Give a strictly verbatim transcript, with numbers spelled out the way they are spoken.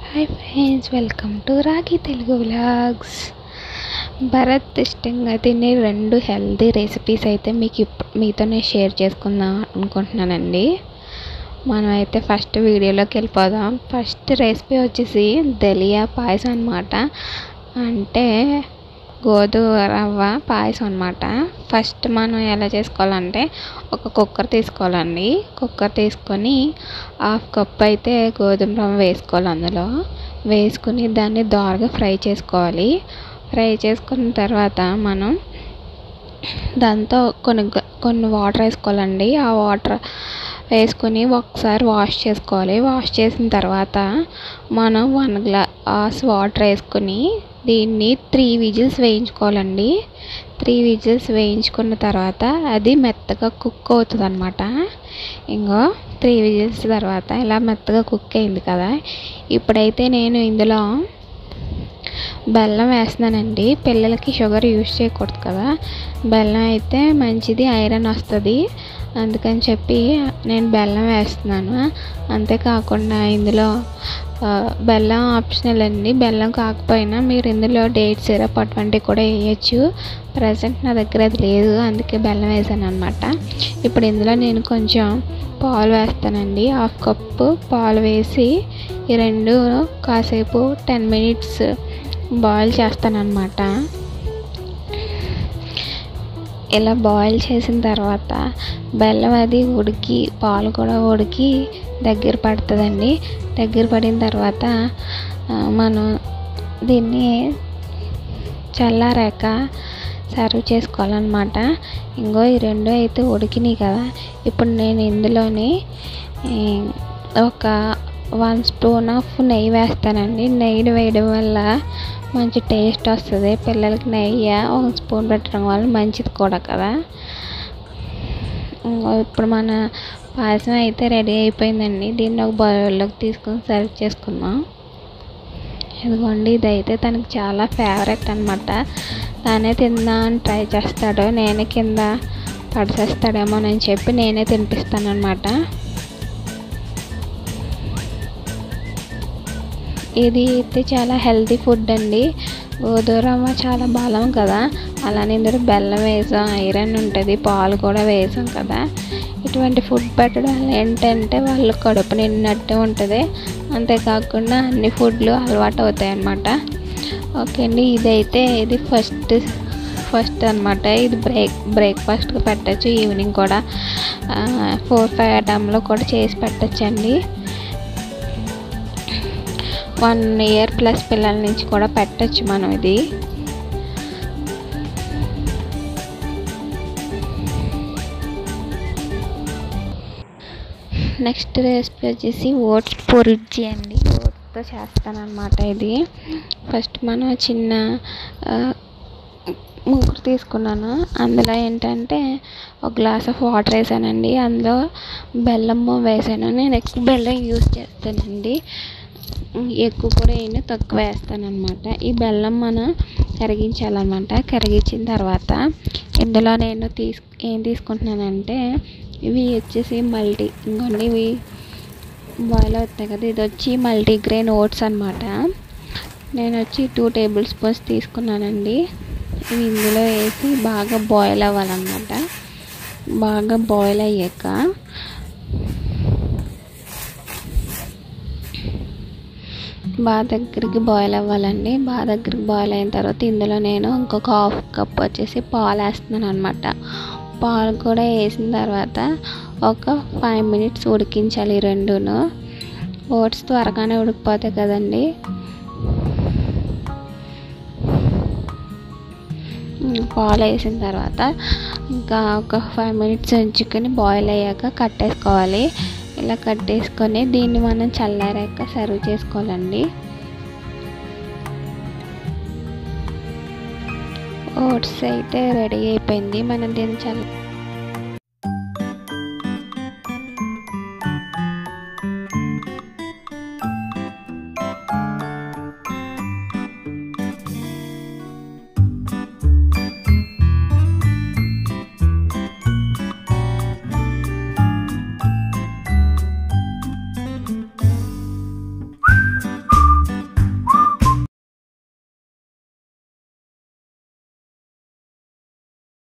Hi friends, welcome to రాగి Telugu vlogs. Bharat ఇష్టంగా తినే రెండు హెల్తీ రెసిపీస్ అయితే మీకు మీతోనే షేర్ చేసుకుందాం అనుకుంటున్నానండి. మనం అయితే ఫస్ట్ వీడియోలోకి వెళ్ళిపోదాం. ఫస్ట్ రెసిపీ వచ్చేసి దలియా పాయసం అన్నమాట. అంటే గోధుమ రవ్వ పాయసం అన్నమాట. ఫస్ట్ మనం ఎలా చేసుకోవాలంటే ఒక కుక్కర్ తీసుకోవాలండి. కుక్కర్ తీసుకొని హాఫ్ కప్ అయితే గోధుమ రవ్వ వేసుకోవాలి. అందులో వేసుకుని దాన్ని దోరగా ఫ్రై చేసుకోవాలి. ఫ్రై చేసుకున్న తర్వాత మనం దాంతో కొన్ని కొన్ని వాటర్ వేసుకోవాలండి. ఆ వాటర్ వేసుకొని ఒకసారి వాష్ చేసుకోవాలి. వాష్ చేసిన తర్వాత మనం వన్ గ్లాస్ వాటర్ వేసుకొని దీన్ని త్రీ విజిల్స్ వేయించుకోవాలండి. త్రీ విజిల్స్ వేయించుకున్న తర్వాత అది మెత్తగా కుక్ అవుతుంది అన్నమాట. ఇంకో త్రీ విజిల్స్ తర్వాత ఇలా మెత్తగా కుక్ అయింది కదా. ఇప్పుడైతే నేను ఇందులో బెల్లం వేస్తున్నానండి. పిల్లలకి షుగర్ యూజ్ చేయకూడదు కదా. బెల్లం అయితే మంచిది, ఐరన్ వస్తుంది. అందుకని చెప్పి నేను బెల్లం వేస్తున్నాను. అంతేకాకుండా ఇందులో బెల్లం ఆప్షనల్ అండి. బెల్లం కాకపోయినా మీరు ఇందులో డేట్ సిరప్ అటువంటివి కూడా వేయచ్చు. ప్రజెంట్ నా దగ్గర అది లేదు, అందుకే బెల్లం వేసాను అనమాట. ఇప్పుడు ఇందులో నేను కొంచెం పాలు వేస్తానండి. హాఫ్ కప్పు పాలు వేసి ఈ రెండు కాసేపు టెన్ మినిట్స్ బాయిల్ చేస్తానన్నమాట. ఇలా బాయిల్ చేసిన తర్వాత బెల్లం అది ఉడికి పాలు కూడా ఉడికి దగ్గర పడుతుందండి. దగ్గర పడిన తర్వాత మనం దీన్ని చల్లారాక సర్వ్ చేసుకోవాలన్నమాట. ఇంకో ఈ రెండు అయితే ఉడికినాయి కదా. ఇప్పుడు నేను ఇందులోని ఒక వన్ స్పూన్ ఆఫ్ నెయ్యి వేస్తానండి. నెయ్యి వేయడం వల్ల మంచి టేస్ట్ వస్తుంది. పిల్లలకి నెయ్యి ఒక స్పూన్ పెట్టడం వల్ల మంచిది కూడా కదా. ఇప్పుడు మన పాయసం అయితే రెడీ అయిపోయిందండి. దీన్ని ఒక బౌల్లోకి తీసుకొని సర్వ్ చేసుకుందాం. ఇదిగోండి, ఇదైతే తనకి చాలా ఫేవరెట్ అనమాట. తానే తిందా అని ట్రై చేస్తాడు. నేనే కింద పడిసేస్తాడేమోనని చెప్పి నేనే తినిపిస్తాను అనమాట. ఇది అయితే చాలా హెల్తీ ఫుడ్ అండి. గోధుమ రవ్వ చాలా బలం కదా. అలానే ఇందులో బెల్లం వేసాం, ఐరన్ ఉంటుంది, పాలు కూడా వేసాం కదా. ఇటువంటి ఫుడ్ పెట్టడం వల్ల ఏంటంటే వాళ్ళు కడుపు నిండినట్టు ఉంటుంది. అంతేకాకుండా అన్ని ఫుడ్లు అలవాటు అవుతాయి అన్నమాట. ఓకే అండి, ఇదైతే ఇది ఫస్ట్ ఫస్ట్ అనమాట. ఇది బ్రేక్ బ్రేక్ఫాస్ట్కి పెట్టచ్చు. ఈవినింగ్ కూడా ఫోర్ ఫైవ్ ఆ టైంలో కూడా చేసి పెట్టచ్చండి. వన్ ఇయర్ ప్లస్ పిల్లల నుంచి కూడా పెట్టచ్చు మనం ఇది. నెక్స్ట్ రెసిపీ వచ్చేసి ఓట్స్ పొరిజ్జి అండి. ఓట్స్తో చేస్తాను అనమాట. ఇది ఫస్ట్ మనం చిన్న ముగ్గురు తీసుకున్నాను. అందులో ఏంటంటే ఒక గ్లాస్ ఆఫ్ వాటర్ వేసానండి. అందులో బెల్లం వేసాను. నేను ఎక్కువ బెల్లం యూజ్ చేస్తానండి. ఎక్కువ కూడా వేయను, తక్కువ వేస్తాను అనమాట. ఈ బెల్లం మనం కరిగించాలన్నమాట. కరిగించిన తర్వాత ఇందులో నేను తీసు ఏం తీసుకుంటున్నానంటే ఇవి వచ్చేసి మల్టీ ఇంకోండి ఇవి బాయిల్ అవుతాయి కదా. ఇది వచ్చి మల్టీగ్రెయిన్ ఓట్స్ అనమాట. నేను వచ్చి టూ టేబుల్ స్పూన్స్ తీసుకున్నానండి. ఇవి ఇందులో వేసి బాగా బాయిల్ అవ్వాలన్నమాట. బాగా బాయిల్ అయ్యాక బాగా దగ్గరికి బాయిల్ అవ్వాలండి. బాగా దగ్గరికి బాయిల్ అయిన తర్వాత ఇందులో నేను ఇంకొక హాఫ్ కప్ వచ్చేసి పాలు వేస్తున్నాను అనమాట. పాలు కూడా వేసిన తర్వాత ఒక ఫైవ్ మినిట్స్ ఉడికించాలి ఈ రెండును. ఓట్స్ త్వరగానే ఉడికిపోతాయి కదండి. పాలు వేసిన తర్వాత ఇంకా ఒక ఫైవ్ మినిట్స్ ఉంచుకొని బాయిల్ అయ్యాక కట్టేసుకోవాలి. ఇలా కట్టేసుకొని దీన్ని మనం చల్లారాక సర్వ్ చేసుకోవాలండి. ఓట్స్ అయితే రెడీ అయిపోయింది. మనం దీన్ని చల్ల